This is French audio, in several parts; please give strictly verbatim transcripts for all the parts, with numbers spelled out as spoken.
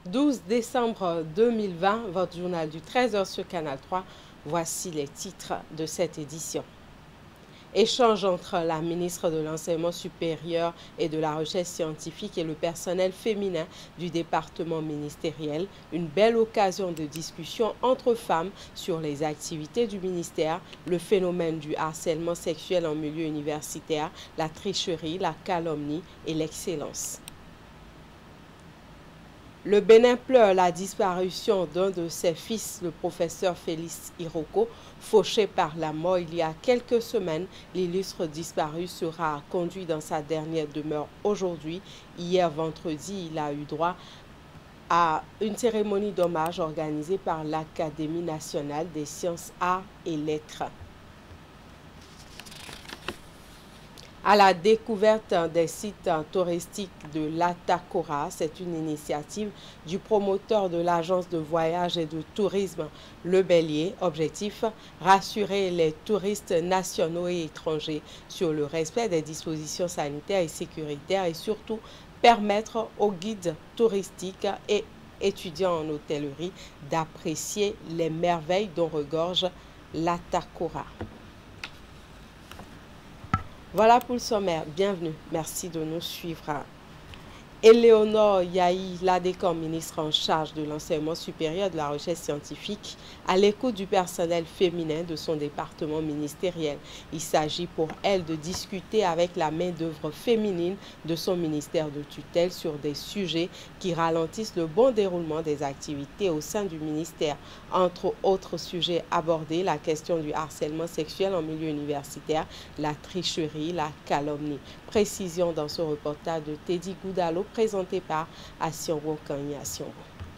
douze décembre deux mille vingt, votre journal du treize heures sur Canal trois. Voici les titres de cette édition. Échange entre la ministre de l'Enseignement supérieur et de la Recherche scientifique et le personnel féminin du département ministériel. Une belle occasion de discussion entre femmes sur les activités du ministère, le phénomène du harcèlement sexuel en milieu universitaire, la tricherie, la calomnie et l'excellence. Le Bénin pleure la disparition d'un de ses fils, le professeur Félix Iroko, fauché par la mort il y a quelques semaines. L'illustre disparu sera conduit dans sa dernière demeure aujourd'hui. Hier vendredi, il a eu droit à une cérémonie d'hommage organisée par l'Académie nationale des sciences, arts et lettres. À la découverte des sites touristiques de l'Atakora, c'est une initiative du promoteur de l'agence de voyage et de tourisme Le Bélier. Objectif, rassurer les touristes nationaux et étrangers sur le respect des dispositions sanitaires et sécuritaires et surtout permettre aux guides touristiques et étudiants en hôtellerie d'apprécier les merveilles dont regorge l'Atakora. Voilà pour le sommaire. Bienvenue. Merci de nous suivre. Éléonore Yahi Ladekor, ministre en charge de l'enseignement supérieur et de la recherche scientifique, à l'écoute du personnel féminin de son département ministériel. Il s'agit pour elle de discuter avec la main-d'œuvre féminine de son ministère de tutelle sur des sujets qui ralentissent le bon déroulement des activités au sein du ministère. Entre autres sujets abordés, la question du harcèlement sexuel en milieu universitaire, la tricherie, la calomnie. Précision dans ce reportage de Teddy Goudalo, présenté par Asiongo Kanya Asiongo.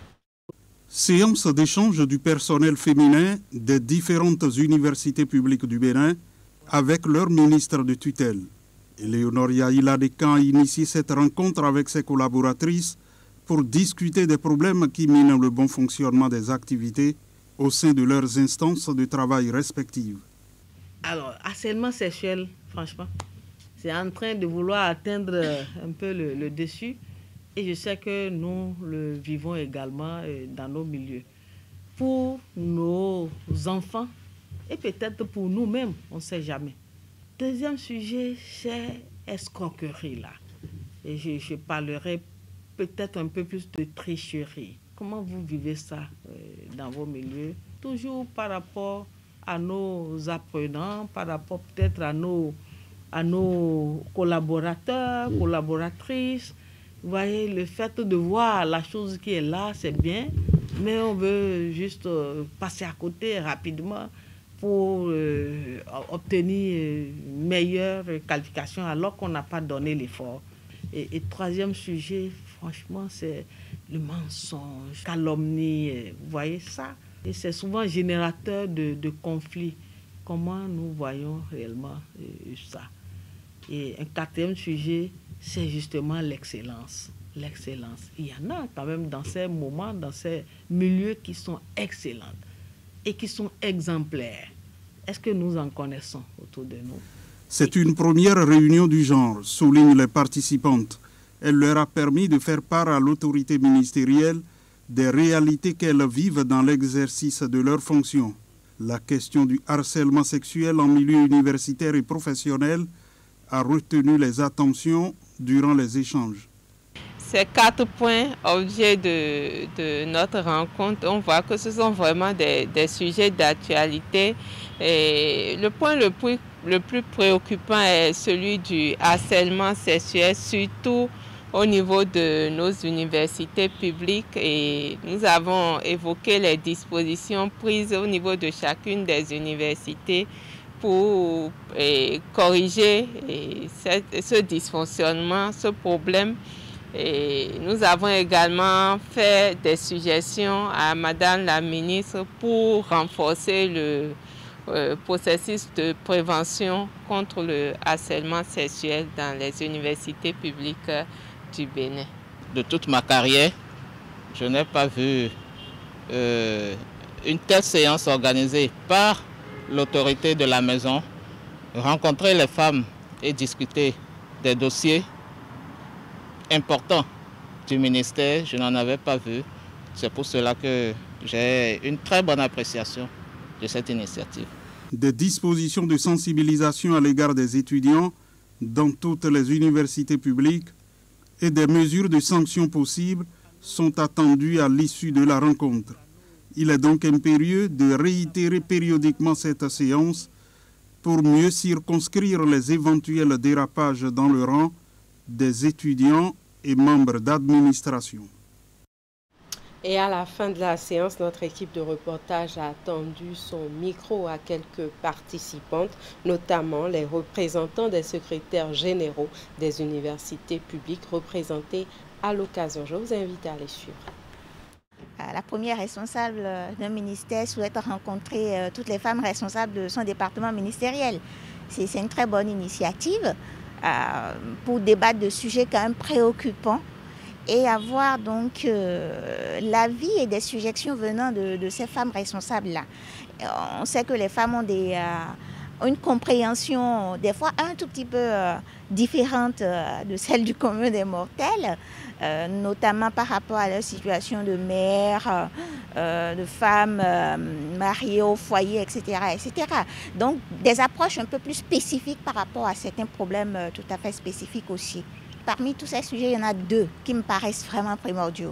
Séance d'échange du personnel féminin des différentes universités publiques du Bénin avec leur ministre de tutelle. Éléonore Yahi Ladekor a initié cette rencontre avec ses collaboratrices pour discuter des problèmes qui minent le bon fonctionnement des activités au sein de leurs instances de travail respectives. Alors, harcèlement sexuel, franchement, c'est en train de vouloir atteindre un peu le, le dessus. Et je sais que nous le vivons également dans nos milieux. Pour nos enfants et peut-être pour nous-mêmes, on ne sait jamais. Deuxième sujet, c'est escroquerie là. Et je, je parlerai peut-être un peu plus de tricherie. Comment vous vivez ça euh, dans vos milieux? Toujours par rapport à nos apprenants, par rapport peut-être à nos, à nos collaborateurs, collaboratrices. Vous voyez, le fait de voir la chose qui est là, c'est bien, mais on veut juste euh, passer à côté rapidement pour euh, obtenir une meilleure qualification alors qu'on n'a pas donné l'effort. Et, et troisième sujet, franchement, c'est le mensonge, calomnie, vous voyez ça? Et c'est souvent générateur de, de conflits. Comment nous voyons réellement euh, ça? Et un quatrième sujet, c'est justement l'excellence. L'excellence. Il y en a quand même dans ces moments, dans ces milieux qui sont excellents et qui sont exemplaires. Est-ce que nous en connaissons autour de nous? C'est une première réunion du genre, soulignent les participantes. Elle leur a permis de faire part à l'autorité ministérielle des réalités qu'elles vivent dans l'exercice de leurs fonctions. La question du harcèlement sexuel en milieu universitaire et professionnel a retenu les attentions durant les échanges. Ces quatre points objets de, de notre rencontre, on voit que ce sont vraiment des, des sujets d'actualité. Et le point le plus, le plus préoccupant est celui du harcèlement sexuel, surtout au niveau de nos universités publiques. Et nous avons évoqué les dispositions prises au niveau de chacune des universités pour et, corriger et, cette, ce dysfonctionnement, ce problème. Et nous avons également fait des suggestions à Madame la ministre pour renforcer le euh, processus de prévention contre le harcèlement sexuel dans les universités publiques du Bénin. De toute ma carrière, je n'ai pas vu euh, une telle séance organisée par l'autorité de la maison, rencontrer les femmes et discuter des dossiers importants du ministère. Je n'en avais pas vu. C'est pour cela que j'ai une très bonne appréciation de cette initiative. Des dispositions de sensibilisation à l'égard des étudiants dans toutes les universités publiques et des mesures de sanctions possibles sont attendues à l'issue de la rencontre. Il est donc impérieux de réitérer périodiquement cette séance pour mieux circonscrire les éventuels dérapages dans le rang des étudiants et membres d'administration. Et à la fin de la séance, notre équipe de reportage a tendu son micro à quelques participantes, notamment les représentants des secrétaires généraux des universités publiques représentés à l'occasion. Je vous invite à les suivre. La première responsable d'un ministère souhaite rencontrer toutes les femmes responsables de son département ministériel. C'est une très bonne initiative euh, pour débattre de sujets quand même préoccupants et avoir donc euh, l'avis et des suggestions venant de, de ces femmes responsables-là. On sait que les femmes ont des, euh, une compréhension des fois un tout petit peu euh, différente euh, de celle du commun des mortels, euh, notamment par rapport à leur situation de mère, euh, de femme euh, mariée au foyer, et cetera, et cetera. Donc des approches un peu plus spécifiques par rapport à certains problèmes euh, tout à fait spécifiques aussi. Parmi tous ces sujets, il y en a deux qui me paraissent vraiment primordiaux.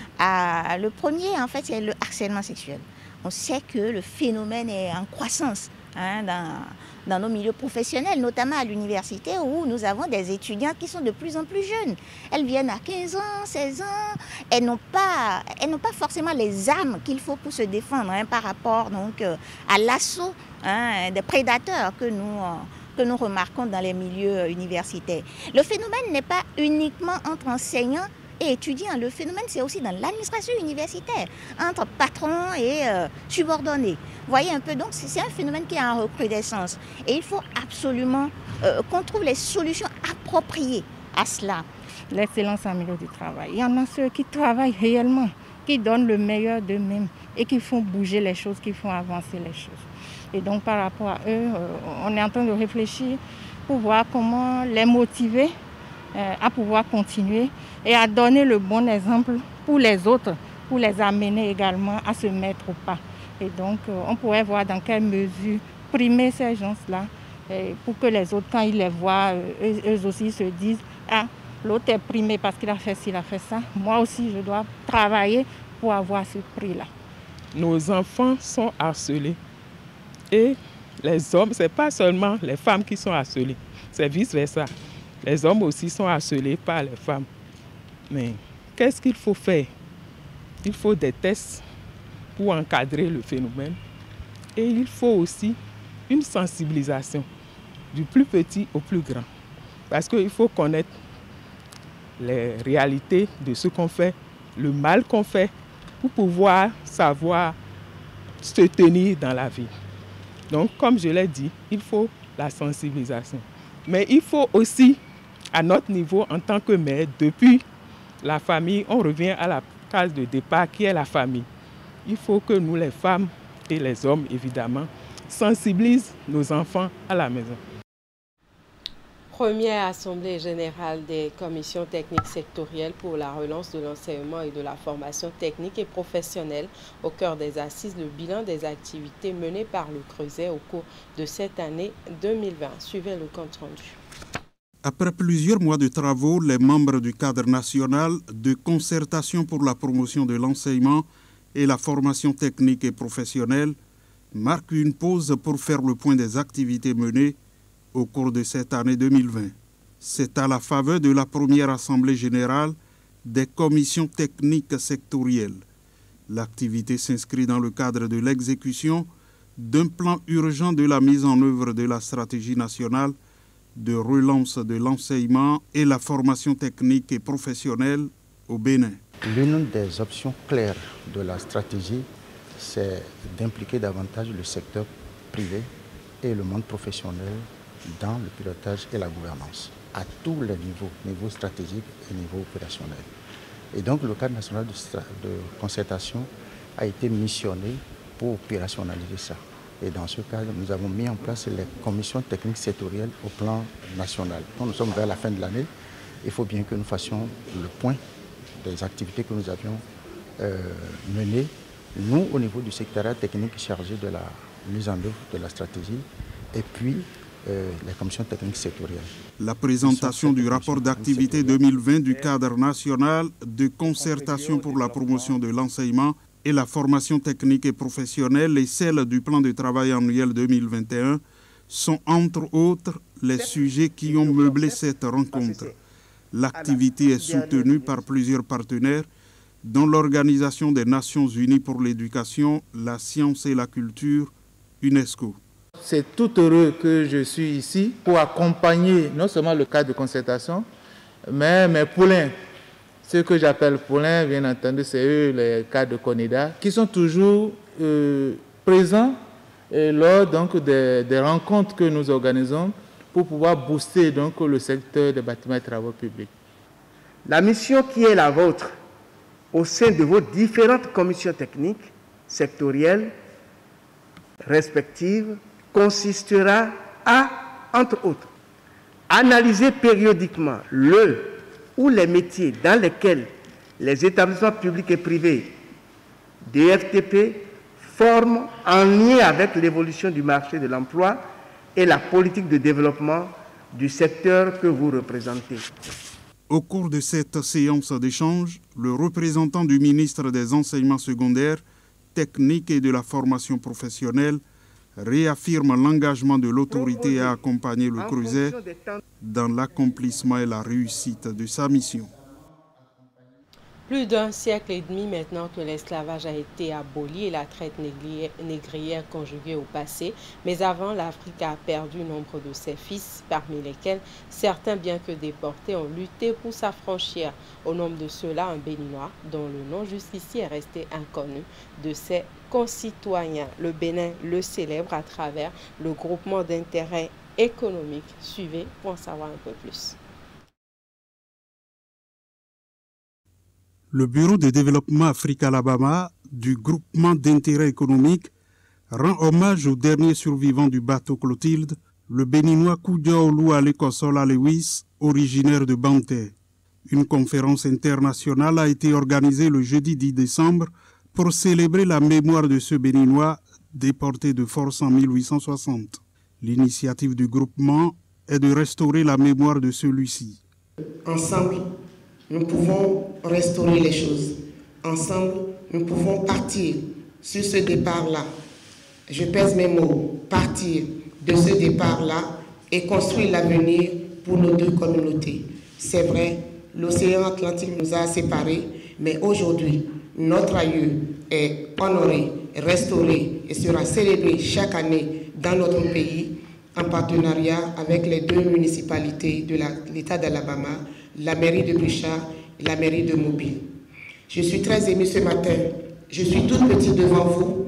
Euh, le premier, en fait, c'est le harcèlement sexuel. On sait que le phénomène est en croissance hein, dans, dans nos milieux professionnels, notamment à l'université où nous avons des étudiantes qui sont de plus en plus jeunes. Elles viennent à quinze ans, seize ans. Elles n'ont pas, elles n'ont pas forcément les armes qu'il faut pour se défendre hein, par rapport donc, euh, à l'assaut hein, des prédateurs que nous... Euh, que nous remarquons dans les milieux universitaires. Le phénomène n'est pas uniquement entre enseignants et étudiants. Le phénomène, c'est aussi dans l'administration universitaire, entre patrons et euh, subordonnés. Vous voyez un peu, donc c'est un phénomène qui est en recrudescence. Et il faut absolument euh, qu'on trouve les solutions appropriées à cela. L'excellence en milieu du travail. Il y en a ceux qui travaillent réellement, qui donnent le meilleur d'eux-mêmes et qui font bouger les choses, qui font avancer les choses. Et donc par rapport à eux, euh, on est en train de réfléchir pour voir comment les motiver euh, à pouvoir continuer et à donner le bon exemple pour les autres, pour les amener également à se mettre au pas. Et donc euh, on pourrait voir dans quelle mesure primer ces gens-là pour que les autres, quand ils les voient, eux, eux aussi se disent « Ah, l'autre est primé parce qu'il a fait ci, il a fait ça. Moi aussi, je dois travailler pour avoir ce prix-là. » Nos enfants sont harcelés. Et les hommes, ce n'est pas seulement les femmes qui sont harcelées, c'est vice-versa. Les hommes aussi sont harcelés par les femmes. Mais qu'est-ce qu'il faut faire? Il faut des tests pour encadrer le phénomène. Et il faut aussi une sensibilisation du plus petit au plus grand. Parce qu'il faut connaître les réalités de ce qu'on fait, le mal qu'on fait, pour pouvoir savoir se tenir dans la vie. Donc, comme je l'ai dit, il faut la sensibilisation. Mais il faut aussi, à notre niveau, en tant que mère, depuis la famille, on revient à la case de départ qui est la famille. Il faut que nous, les femmes et les hommes, évidemment, sensibilisent nos enfants à la maison. Première assemblée générale des commissions techniques sectorielles pour la relance de l'enseignement et de la formation technique et professionnelle au cœur des assises, le bilan des activités menées par le Creuset au cours de cette année deux mille vingt. Suivez le compte rendu. Après plusieurs mois de travaux, les membres du cadre national de concertation pour la promotion de l'enseignement et la formation technique et professionnelle marquent une pause pour faire le point des activités menées au cours de cette année deux mille vingt. C'est à la faveur de la première assemblée générale des commissions techniques sectorielles. L'activité s'inscrit dans le cadre de l'exécution d'un plan urgent de la mise en œuvre de la stratégie nationale de relance de l'enseignement et la formation technique et professionnelle au Bénin. L'une des options claires de la stratégie, c'est d'impliquer davantage le secteur privé et le monde professionnel dans le pilotage et la gouvernance, à tous les niveaux, niveau stratégique et niveau opérationnel. Et donc le cadre national de, de concertation a été missionné pour opérationnaliser ça. Et dans ce cadre, nous avons mis en place les commissions techniques sectorielles au plan national. Quand nous sommes vers la fin de l'année, il faut bien que nous fassions le point des activités que nous avions euh, menée, nous au niveau du secrétariat technique chargé de la mise en œuvre de la stratégie, et puis euh, les commissions techniques sectorielles. La présentation du rapport d'activité deux mille vingt du cadre national de concertation pour la promotion de l'enseignement et la formation technique et professionnelle et celle du plan de travail annuel deux mille vingt et un sont entre autres les sujets qui ont meublé cette rencontre. L'activité est soutenue par plusieurs partenaires, dont l'Organisation des Nations Unies pour l'éducation, la science et la culture, UNESCO. C'est tout heureux que je suis ici pour accompagner non seulement le cadre de concertation, mais mes poulains. Ceux que j'appelle poulains, bien entendu, c'est eux, les cadres de CONIDA, qui sont toujours euh, présents et lors donc, des, des rencontres que nous organisons pour pouvoir booster donc, le secteur des bâtiments et travaux publics. La mission qui est la vôtre au sein de vos différentes commissions techniques, sectorielles, respectives, consistera à, entre autres, analyser périodiquement le ou les métiers dans lesquels les établissements publics et privés, D F T P, forment en lien avec l'évolution du marché de l'emploi et la politique de développement du secteur que vous représentez. Au cours de cette séance d'échange, le représentant du ministre des Enseignements secondaires, techniques et de la formation professionnelle réaffirme l'engagement de l'autorité à accompagner le Creuset dans l'accomplissement et la réussite de sa mission. Plus d'un siècle et demi maintenant que l'esclavage a été aboli et la traite négrière conjuguée au passé, mais avant, l'Afrique a perdu nombre de ses fils, parmi lesquels certains, bien que déportés, ont lutté pour s'affranchir. Au nombre de ceux-là, un Béninois, dont le nom jusqu'ici est resté inconnu de ses concitoyens. Le Bénin le célèbre à travers le groupement d'intérêt économique. Suivez pour en savoir un peu plus. Le Bureau de développement Afrique-Alabama du groupement d'intérêt économique rend hommage au dernier survivant du bateau Clotilde, le Béninois Koudiaolou Alekosola Lewis, originaire de Banté. Une conférence internationale a été organisée le jeudi dix décembre pour célébrer la mémoire de ce Béninois déporté de force en mille huit cent soixante. L'initiative du groupement est de restaurer la mémoire de celui-ci. Ensemble, nous pouvons restaurer les choses. Ensemble, nous pouvons partir sur ce départ-là. Je pèse mes mots, partir de ce départ-là et construire l'avenir pour nos deux communautés. C'est vrai, l'océan Atlantique nous a séparés, mais aujourd'hui, notre aïeux est honoré, restauré et sera célébré chaque année dans notre pays en partenariat avec les deux municipalités de l'État d'Alabama, la mairie de Bouchard et la mairie de Mobile. Je suis très émue ce matin. Je suis toute petite devant vous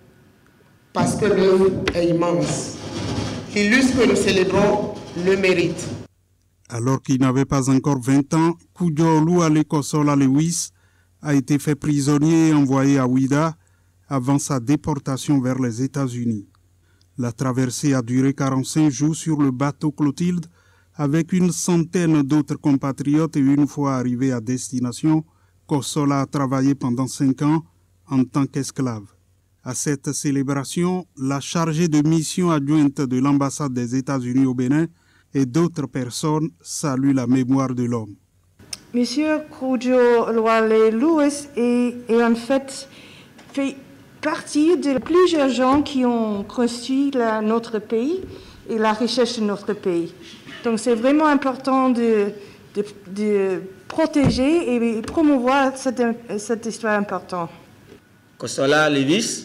parce que l'œuvre est immense. L'illustre que nous célébrons le mérite. Alors qu'il n'avait pas encore vingt ans, Koudiaolou Alekosola Lewis a été fait prisonnier et envoyé à Ouida avant sa déportation vers les États-Unis. La traversée a duré quarante-cinq jours sur le bateau Clotilde avec une centaine d'autres compatriotes et une fois arrivé à destination, Kosola a travaillé pendant cinq ans en tant qu'esclave. À cette célébration, la chargée de mission adjointe de l'ambassade des États-Unis au Bénin et d'autres personnes saluent la mémoire de l'homme. Monsieur Koudiaolou Lewis est, est en fait fait partie de plusieurs gens qui ont construit la, notre pays et la richesse de notre pays. Donc c'est vraiment important de, de, de protéger et promouvoir cette, cette histoire importante. Kosola Lewis,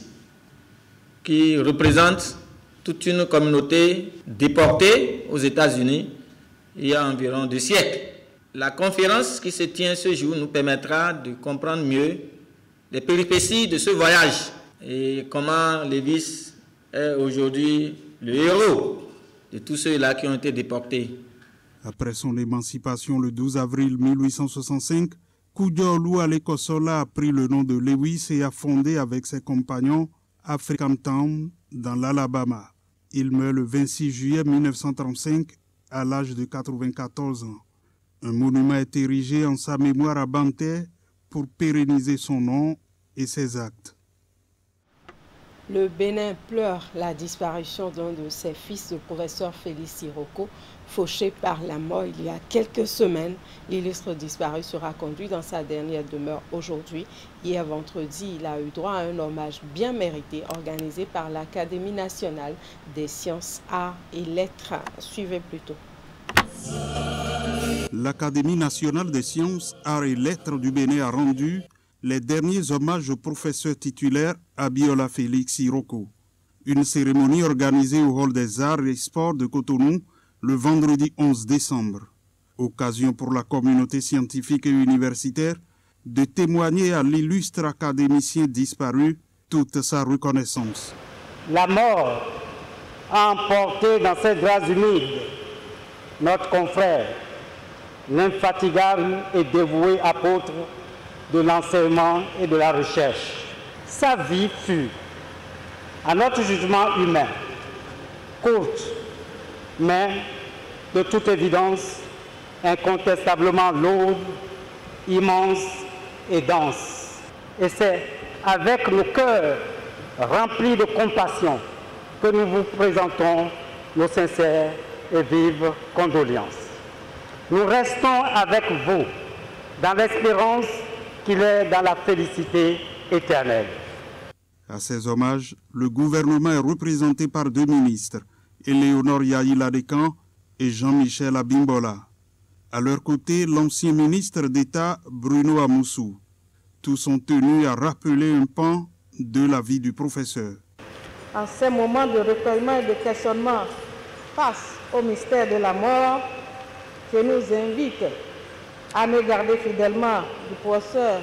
qui représente toute une communauté déportée aux États-Unis il y a environ deux siècles. La conférence qui se tient ce jour nous permettra de comprendre mieux les péripéties de ce voyage et comment Lewis est aujourd'hui le héros de tous ceux-là qui ont été déportés. Après son émancipation le douze avril mille huit cent soixante-cinq, Koudiaolou Alekosola a pris le nom de Lewis et a fondé avec ses compagnons African Town dans l'Alabama. Il meurt le vingt-six juillet mille neuf cent trente-cinq à l'âge de quatre-vingt-quatorze ans. Un monument est érigé en sa mémoire à Banté pour pérenniser son nom et ses actes. Le Bénin pleure la disparition d'un de ses fils, le professeur Félix Siroko, fauché par la mort il y a quelques semaines. L'illustre disparu sera conduit dans sa dernière demeure aujourd'hui. Hier vendredi, il a eu droit à un hommage bien mérité organisé par l'Académie nationale des sciences, arts et lettres. Suivez plutôt. L'Académie nationale des sciences, arts et lettres du Bénin a rendu les derniers hommages au professeur titulaire Abiola Félix Siroko. Une cérémonie organisée au Hall des Arts et Sports de Cotonou le vendredi onze décembre. Occasion pour la communauté scientifique et universitaire de témoigner à l'illustre académicien disparu toute sa reconnaissance. La mort a emporté dans ses draps humides notre confrère, l'infatigable et dévoué apôtre de l'enseignement et de la recherche. Sa vie fut, à notre jugement humain, courte, mais de toute évidence, incontestablement lourde, immense et dense. Et c'est avec nos cœurs remplis de compassion que nous vous présentons nos sincères et vives condoléances. Nous restons avec vous dans l'espérance qu'il est dans la félicité éternelle. À ces hommages, le gouvernement est représenté par deux ministres, Éléonore Yahi Ladékan et Jean-Michel Abimbola. À leur côté, l'ancien ministre d'État Bruno Amoussou. Tous sont tenus à rappeler un pan de la vie du professeur. En ces moments de recueillement et de questionnement face au mystère de la mort, je nous invite à nous garder fidèlement du professeur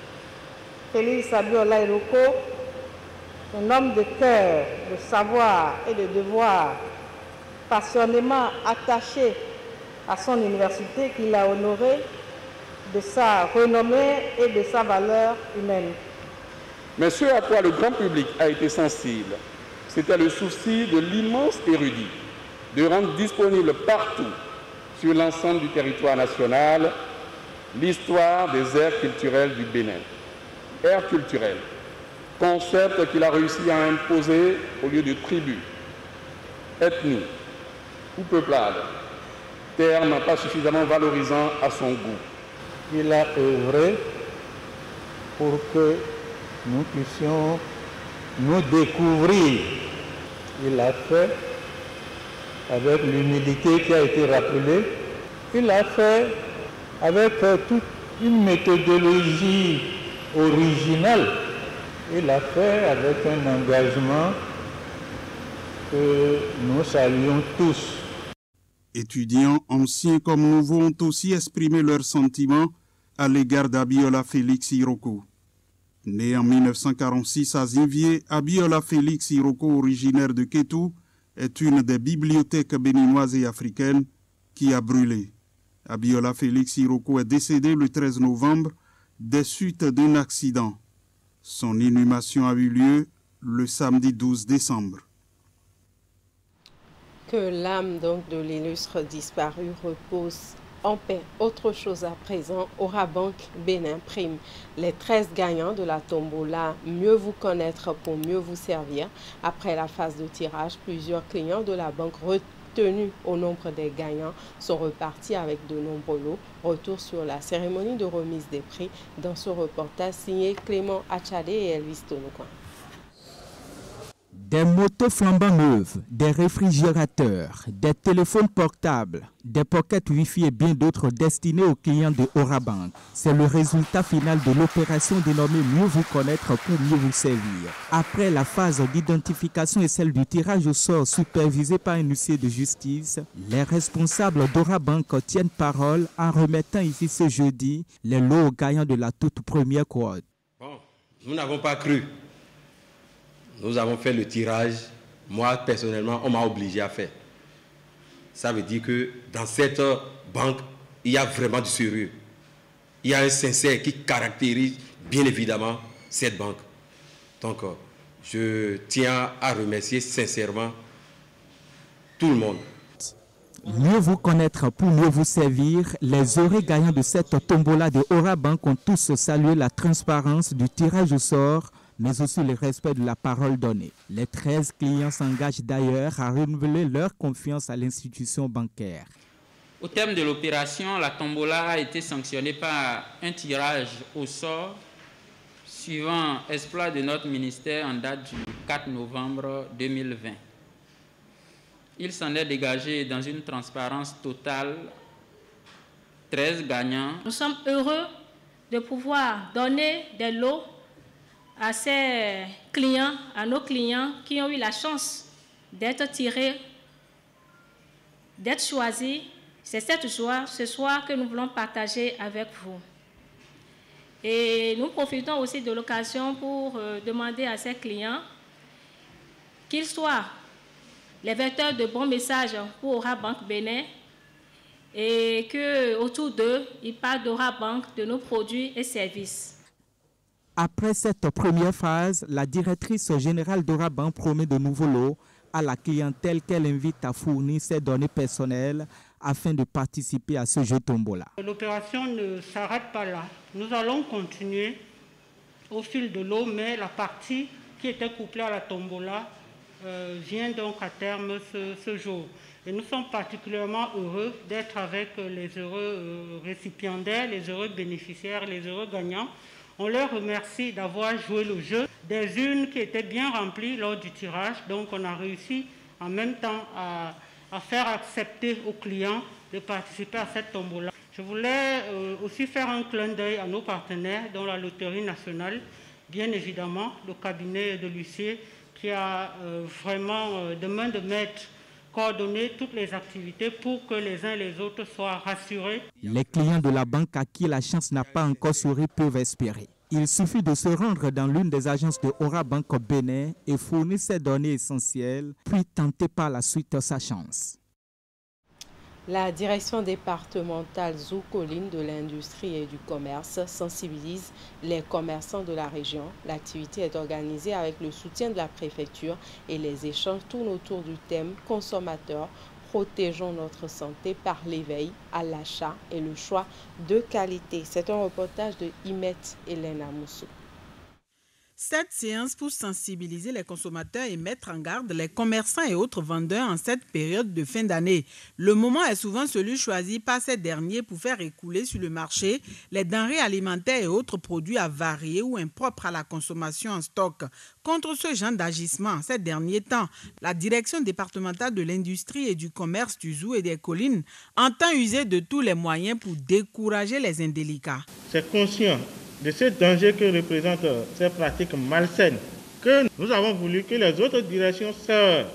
Félix Abiola Siroko, un homme de cœur, de savoir et de devoir, passionnément attaché à son université qu'il a honorée, de sa renommée et de sa valeur humaine. Mais ce à quoi le grand public a été sensible, c'était le souci de l'immense érudit de rendre disponible partout sur l'ensemble du territoire national l'histoire des aires culturelles du Bénin. Aires culturelles, concept qu'il a réussi à imposer au lieu de tribus, ethnie ou peuplade, terme pas suffisamment valorisant à son goût. Il a œuvré pour que nous puissions nous découvrir. Il l'a fait avec l'humilité qui a été rappelée. Il l'a fait avec toute une méthodologie originale. Il l'a fait avec un engagement que nous saluons tous. Étudiants, anciens comme nouveaux, ont aussi exprimé leurs sentiments à l'égard d'Abiola Félix Siroko. Né en mille neuf cent quarante-six à Zinvier, Abiola Félix Siroko, originaire de Kétou, est une des bibliothèques béninoises et africaines qui a brûlé. Abiola Félix Siroko est décédé le treize novembre des suites d'un accident. Son inhumation a eu lieu le samedi douze décembre. Que l'âme donc de l'illustre disparu repose en paix. Autre chose à présent, Orabank Bénin prime les treize gagnants de la tombola Mieux vous connaître pour mieux vous servir. Après la phase de tirage, plusieurs clients de la banque retenus au nombre des gagnants sont repartis avec de nombreux lots. Retour sur la cérémonie de remise des prix dans ce reportage signé Clément Achadé et Elvis Tonouquin. Des motos flambant neuves, des réfrigérateurs, des téléphones portables, des pockets Wi-Fi et bien d'autres destinés aux clients de Orabank. C'est le résultat final de l'opération dénommée Mieux vous connaître pour mieux vous servir. Après la phase d'identification et celle du tirage au sort supervisé par un huissier de justice, les responsables d'Orabank tiennent parole en remettant ici ce jeudi les lots aux gagnants de la toute première cohorte. Bon, nous n'avons pas cru. Nous avons fait le tirage. Moi, personnellement, on m'a obligé à faire. Ça veut dire que dans cette banque, il y a vraiment du sérieux. Il y a un sincère qui caractérise bien évidemment cette banque. Donc, je tiens à remercier sincèrement tout le monde. Mieux vous connaître pour mieux vous servir, les heureux gagnants de cette tombola de Orabank ont tous salué la transparence du tirage au sort, mais aussi le respect de la parole donnée. Les treize clients s'engagent d'ailleurs à renouveler leur confiance à l'institution bancaire. Au terme de l'opération, la tombola a été sanctionnée par un tirage au sort suivant exploit de notre ministère en date du quatre novembre deux mille vingt. Il s'en est dégagé dans une transparence totale, treize gagnants. Nous sommes heureux de pouvoir donner des lots à ces clients, à nos clients qui ont eu la chance d'être tirés, d'être choisis. C'est cette joie ce soir que nous voulons partager avec vous. Et nous profitons aussi de l'occasion pour euh, demander à ces clients qu'ils soient les vecteurs de bons messages pour Orabank Bénin et qu'autour d'eux, ils parlent d'Orabank, de nos produits et services. Après cette première phase, la directrice générale d'Orabank promet de nouveaux lots à la clientèle qu'elle invite à fournir ses données personnelles afin de participer à ce jeu tombola. L'opération ne s'arrête pas là. Nous allons continuer au fil de l'eau, mais la partie qui était couplée à la tombola euh, vient donc à terme ce, ce jour. Et nous sommes particulièrement heureux d'être avec les heureux euh, récipiendaires, les heureux bénéficiaires, les heureux gagnants. On leur remercie d'avoir joué le jeu. Des urnes qui étaient bien remplies lors du tirage, donc on a réussi en même temps à, à faire accepter aux clients de participer à cette tombola. Je voulais euh, aussi faire un clin d'œil à nos partenaires, dont la Loterie nationale, bien évidemment, le cabinet de l'huissier, qui a euh, vraiment, euh, de main de maître, coordonné toutes les activités pour que les uns et les autres soient rassurés. Les clients de la banque à qui la chance n'a pas encore souri peuvent espérer. Il suffit de se rendre dans l'une des agences de Orabank Bénin et fournir ses données essentielles, puis tenter par la suite sa chance. La direction départementale Zoukoline de l'industrie et du commerce sensibilise les commerçants de la région. L'activité est organisée avec le soutien de la préfecture et les échanges tournent autour du thème « Consommateurs, protégeons notre santé par l'éveil à l'achat et le choix de qualité ». C'est un reportage de Imet Elena Moussou. Cette séance pour sensibiliser les consommateurs et mettre en garde les commerçants et autres vendeurs en cette période de fin d'année. Le moment est souvent celui choisi par ces derniers pour faire écouler sur le marché les denrées alimentaires et autres produits avariés ou impropres à la consommation en stock. Contre ce genre d'agissement, ces derniers temps, la direction départementale de l'industrie et du commerce du Zou et des collines entend user de tous les moyens pour décourager les indélicats. C'est conscient de ce danger que représentent ces pratiques malsaines, que nous avons voulu que les autres directions sœurs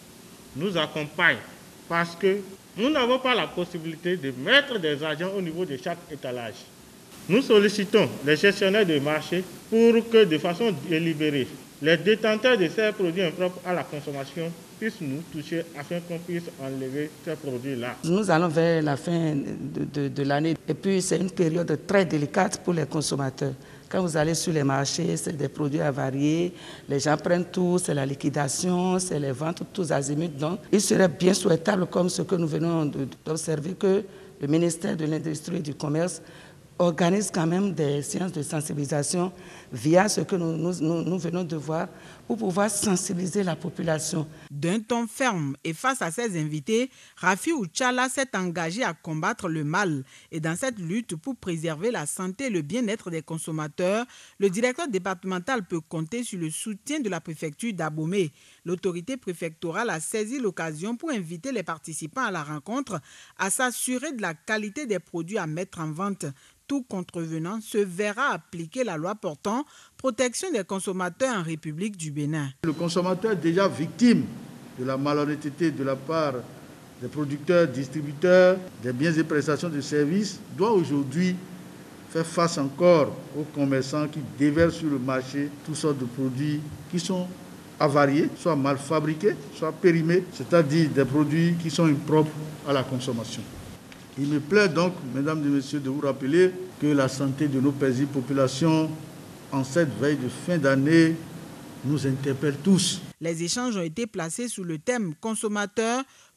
nous accompagnent, parce que nous n'avons pas la possibilité de mettre des agents au niveau de chaque étalage. Nous sollicitons les gestionnaires de marché pour que, de façon délibérée, les détenteurs de ces produits impropres à la consommation puissent nous toucher afin qu'on puisse enlever ces produits-là. Nous allons vers la fin de, de, de l'année et puis c'est une période très délicate pour les consommateurs. Quand vous allez sur les marchés, c'est des produits avariés, les gens prennent tout, c'est la liquidation, c'est les ventes tous azimuts. Donc, il serait bien souhaitable, comme ce que nous venons d'observer, que le ministère de l'Industrie et du Commerce organise quand même des séances de sensibilisation via ce que nous, nous, nous venons de voir pour pouvoir sensibiliser la population. D'un ton ferme et face à ses invités, Rafi Ouchala s'est engagé à combattre le mal. Et dans cette lutte pour préserver la santé et le bien-être des consommateurs, le directeur départemental peut compter sur le soutien de la préfecture d'Abomey. L'autorité préfectorale a saisi l'occasion pour inviter les participants à la rencontre à s'assurer de la qualité des produits à mettre en vente. Tout contrevenant se verra appliquer la loi portant protection des consommateurs en République du Bénin. Le consommateur est déjà victime de la malhonnêteté de la part des producteurs, distributeurs, des biens et prestations de services, doit aujourd'hui faire face encore aux commerçants qui déversent sur le marché toutes sortes de produits qui sont avariés, soit mal fabriqués, soit périmés, c'est-à-dire des produits qui sont impropres à la consommation. Il me plaît donc, mesdames et messieurs, de vous rappeler que la santé de nos paisibles populations en cette veille de fin d'année nous interpelle tous. Les échanges ont été placés sous le thème consommateurs,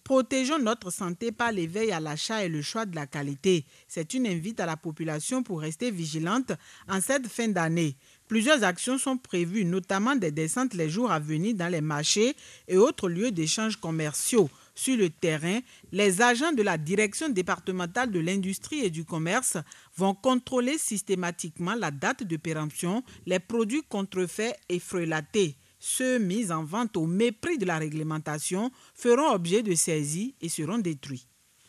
Protégeons notre santé par l'éveil à l'achat et le choix de la qualité. C'est une invite à la population pour rester vigilante en cette fin d'année. Plusieurs actions sont prévues, notamment des descentes les jours à venir dans les marchés et autres lieux d'échanges commerciaux. Sur le terrain, les agents de la Direction départementale de l'industrie et du commerce vont contrôler systématiquement la date de péremption, les produits contrefaits et frelatés. Ceux mis en vente au mépris de la réglementation feront objet de saisie et seront détruits.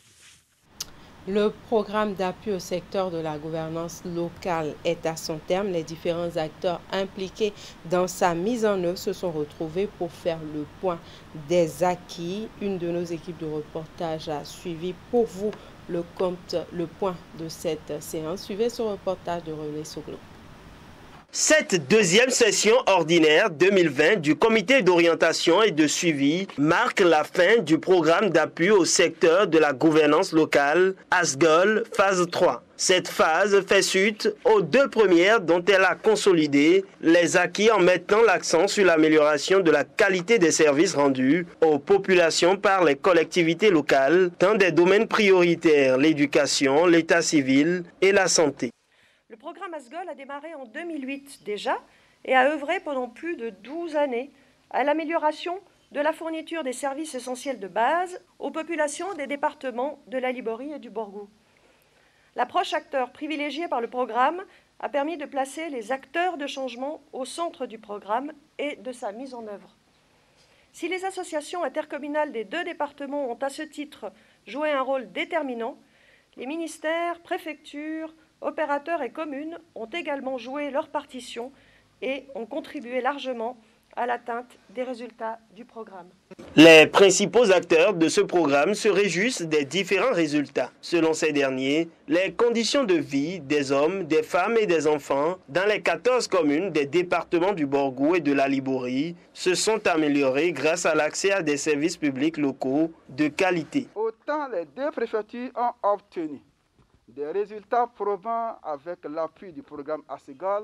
Le programme d'appui au secteur de la gouvernance locale est à son terme. Les différents acteurs impliqués dans sa mise en œuvre se sont retrouvés pour faire le point des acquis. Une de nos équipes de reportage a suivi pour vous le compte, le point de cette séance. Suivez ce reportage de René Soglo. Cette deuxième session ordinaire deux mille vingt du comité d'orientation et de suivi marque la fin du programme d'appui au secteur de la gouvernance locale ASGOL phase trois. Cette phase fait suite aux deux premières dont elle a consolidé les acquis en mettant l'accent sur l'amélioration de la qualité des services rendus aux populations par les collectivités locales dans des domaines prioritaires, l'éducation, l'état civil et la santé. Le programme ASGOL a démarré en deux mille huit déjà et a œuvré pendant plus de douze années à l'amélioration de la fourniture des services essentiels de base aux populations des départements de la Liborie et du Borgou. L'approche acteur privilégiée par le programme a permis de placer les acteurs de changement au centre du programme et de sa mise en œuvre. Si les associations intercommunales des deux départements ont à ce titre joué un rôle déterminant, les ministères, préfectures, opérateurs et communes ont également joué leur partition et ont contribué largement à l'atteinte des résultats du programme. Les principaux acteurs de ce programme se réjouissent des différents résultats. Selon ces derniers, les conditions de vie des hommes, des femmes et des enfants dans les quatorze communes des départements du Borgou et de la Liborie se sont améliorées grâce à l'accès à des services publics locaux de qualité. Autant les deux préfectures ont obtenu des résultats probants avec l'appui du programme ASGOL,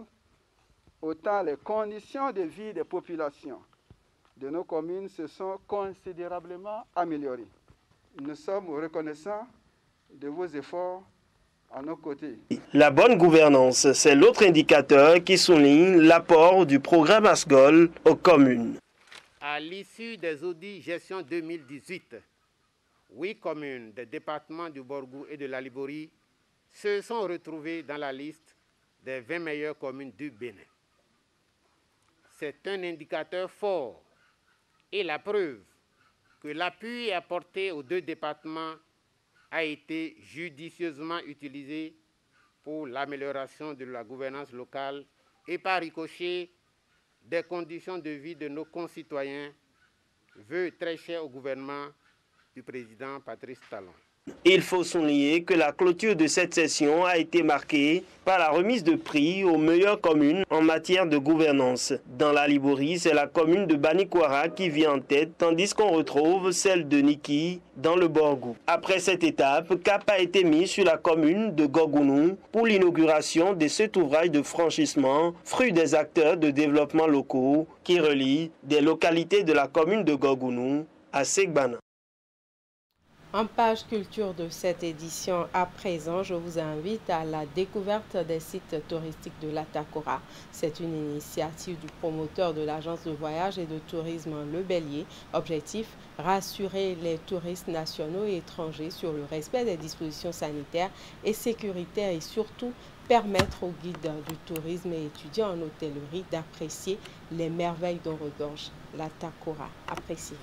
autant les conditions de vie des populations de nos communes se sont considérablement améliorées. Nous sommes reconnaissants de vos efforts à nos côtés. La bonne gouvernance, c'est l'autre indicateur qui souligne l'apport du programme ASGOL aux communes. À l'issue des audits gestion deux mille dix-huit, huit communes des départements du Borgou et de la Liborie se sont retrouvées dans la liste des vingt meilleures communes du Bénin. C'est un indicateur fort et la preuve que l'appui apporté aux deux départements a été judicieusement utilisé pour l'amélioration de la gouvernance locale et par ricochet des conditions de vie de nos concitoyens, vœu très cher au gouvernement du président Patrice Talon. Il faut souligner que la clôture de cette session a été marquée par la remise de prix aux meilleures communes en matière de gouvernance. Dans la Liborie, c'est la commune de Banikwara qui vient en tête, tandis qu'on retrouve celle de Niki dans le Borgou. Après cette étape, cap a été mis sur la commune de Gogounou pour l'inauguration de cet ouvrage de franchissement, fruit des acteurs de développement locaux qui relient des localités de la commune de Gogounou à Segbana. En page culture de cette édition, à présent, je vous invite à la découverte des sites touristiques de l'Atakora. C'est une initiative du promoteur de l'agence de voyage et de tourisme Le Bélier. Objectif, rassurer les touristes nationaux et étrangers sur le respect des dispositions sanitaires et sécuritaires et surtout permettre aux guides du tourisme et étudiants en hôtellerie d'apprécier les merveilles dont regorge l'Atakora. Appréciez.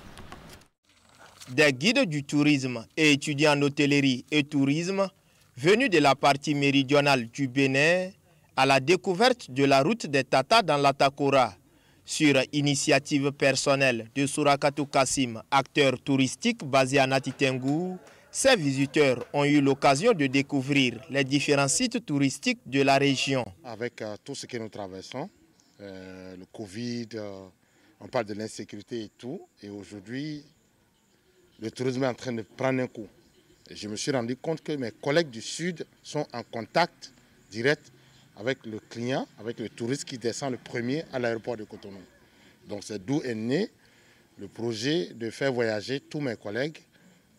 Des guides du tourisme et étudiants en hôtellerie et tourisme venus de la partie méridionale du Bénin à la découverte de la route des Tatas dans l'Atakora. Sur initiative personnelle de Sourakatou Kassim, acteur touristique basé à Natitengu, ces visiteurs ont eu l'occasion de découvrir les différents sites touristiques de la région. Avec euh, tout ce que nous traversons, euh, le Covid, euh, on parle de l'insécurité et tout, et aujourd'hui, le tourisme est en train de prendre un coup. Et je me suis rendu compte que mes collègues du Sud sont en contact direct avec le client, avec le touriste qui descend le premier à l'aéroport de Cotonou. Donc c'est d'où est né le projet de faire voyager tous mes collègues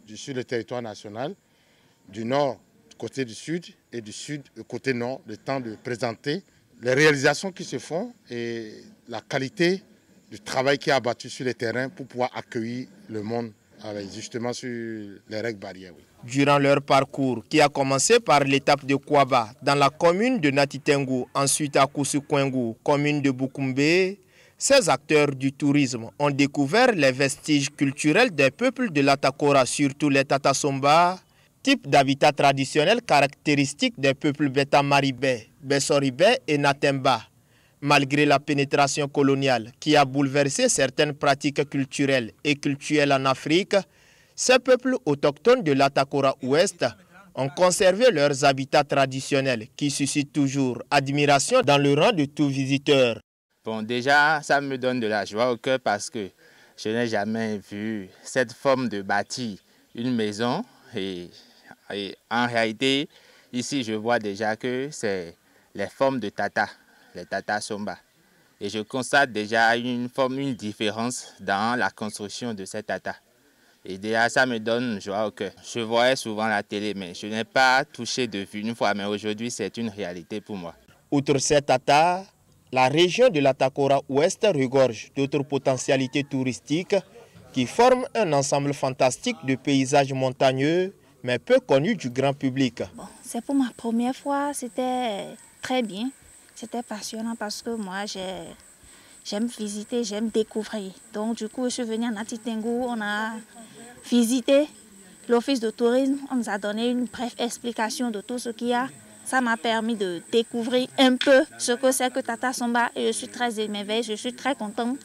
sur le territoire national, du nord côté du sud et du sud côté nord, le temps de présenter les réalisations qui se font et la qualité du travail qui est abattu sur le terrain pour pouvoir accueillir le monde avec justement sur les règles barrières. Oui. Durant leur parcours, qui a commencé par l'étape de Kouaba, dans la commune de Natitengu, ensuite à Koussoukwengu, commune de Boukoumbe, ces acteurs du tourisme ont découvert les vestiges culturels des peuples de l'Atakora, surtout les Tatasomba, type d'habitat traditionnel caractéristique des peuples Beta Maribé, Bessoribé et Natemba. Malgré la pénétration coloniale qui a bouleversé certaines pratiques culturelles et culturelles en Afrique, ces peuples autochtones de l'Atakora Ouest ont conservé leurs habitats traditionnels qui suscitent toujours admiration dans le rang de tout visiteur. Bon, déjà, ça me donne de la joie au cœur parce que je n'ai jamais vu cette forme de bâtir une maison. Et, et en réalité, ici, je vois déjà que c'est les formes de tata, les tata somba. Et je constate déjà une forme, une différence dans la construction de ces tata. Et déjà, ça me donne joie au cœur. Je voyais souvent la télé, mais je n'ai pas touché de vue une fois. Mais aujourd'hui, c'est une réalité pour moi. Outre ces tata, la région de l'Atakora Ouest regorge d'autres potentialités touristiques qui forment un ensemble fantastique de paysages montagneux, mais peu connus du grand public. Bon, c'est pour ma première fois, c'était très bien. C'était passionnant parce que moi, j'aime visiter, j'aime découvrir. Donc, du coup, je suis venue à Natitengu, on a visité l'office de tourisme, on nous a donné une brève explication de tout ce qu'il y a. Ça m'a permis de découvrir un peu ce que c'est que Tata Somba et je suis très émerveillée, je suis très contente.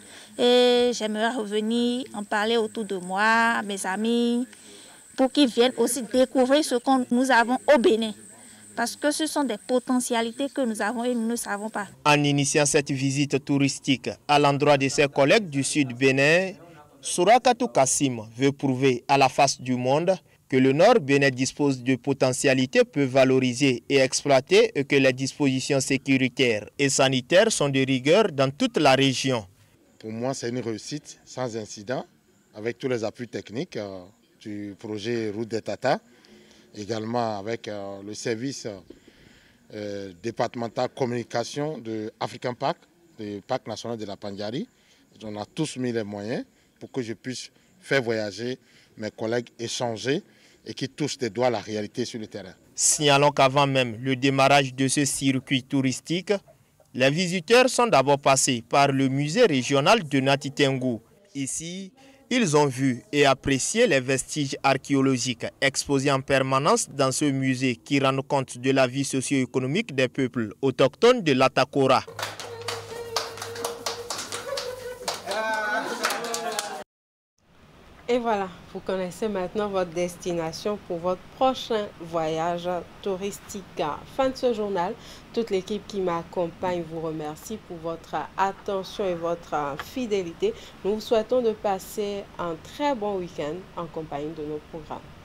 Et j'aimerais revenir en parler autour de moi, à mes amis, pour qu'ils viennent aussi découvrir ce que nous avons au Bénin. Parce que ce sont des potentialités que nous avons et nous ne savons pas. En initiant cette visite touristique à l'endroit de ses collègues du Sud Bénin, Sourakatou Kassim veut prouver à la face du monde que le Nord Bénin dispose de potentialités peu valorisées et exploitées et que les dispositions sécuritaires et sanitaires sont de rigueur dans toute la région. Pour moi, c'est une réussite sans incident avec tous les appuis techniques euh, du projet Route des Tata, également avec euh, le service euh, départemental communication de African Park, du Parc national de la Pandjari. On a tous mis les moyens pour que je puisse faire voyager mes collègues, échanger et qui touchent des doigts la réalité sur le terrain. Signalons qu'avant même le démarrage de ce circuit touristique, les visiteurs sont d'abord passés par le musée régional de Natitengu. Ici, ils ont vu et apprécié les vestiges archéologiques exposés en permanence dans ce musée qui rendent compte de la vie socio-économique des peuples autochtones de l'Atakora. Et voilà, vous connaissez maintenant votre destination pour votre prochain voyage touristique. Fin de ce journal, toute l'équipe qui m'accompagne vous remercie pour votre attention et votre fidélité. Nous vous souhaitons de passer un très bon week-end en compagnie de nos programmes.